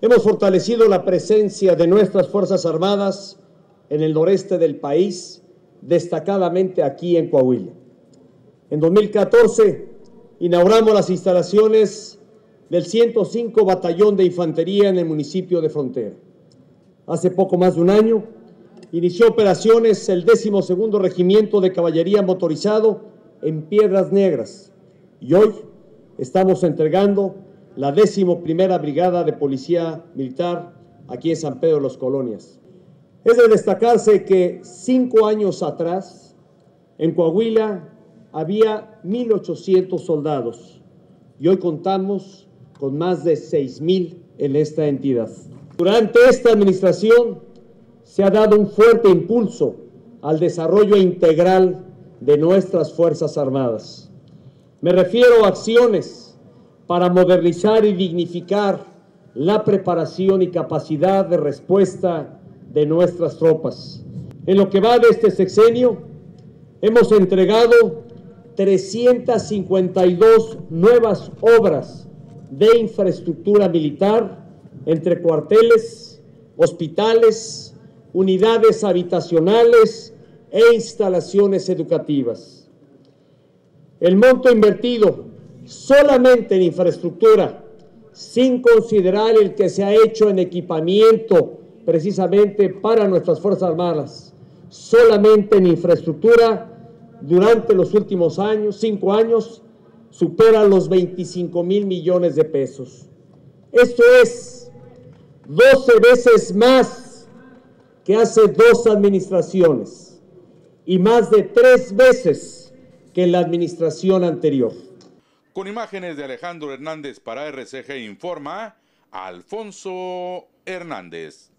Hemos fortalecido la presencia de nuestras Fuerzas Armadas en el noreste del país, destacadamente aquí en Coahuila. En 2014 inauguramos las instalaciones del 105 Batallón de Infantería en el municipio de Frontera. Hace poco más de un año inició operaciones el 12º Regimiento de Caballería Motorizado en Piedras Negras y hoy estamos entregando la 11ª Brigada de Policía Militar aquí en San Pedro de las Colonias. Es de destacarse que 5 años atrás en Coahuila había 1,800 soldados y hoy contamos con más de 6,000 en esta entidad. Durante esta administración se ha dado un fuerte impulso al desarrollo integral de nuestras Fuerzas Armadas. Me refiero a acciones para modernizar y dignificar la preparación y capacidad de respuesta de nuestras tropas. En lo que va de este sexenio, hemos entregado 352 nuevas obras de infraestructura militar entre cuarteles, hospitales, unidades habitacionales e instalaciones educativas. El monto invertido solamente en infraestructura, sin considerar el que se ha hecho en equipamiento precisamente para nuestras Fuerzas Armadas, solamente en infraestructura, durante los últimos años, 5 años, supera los 25,000 millones de pesos. Esto es 12 veces más que hace 2 administraciones y más de 3 veces que en la administración anterior. Con imágenes de Alejandro Hernández para RCG Informa, Alfonso Hernández.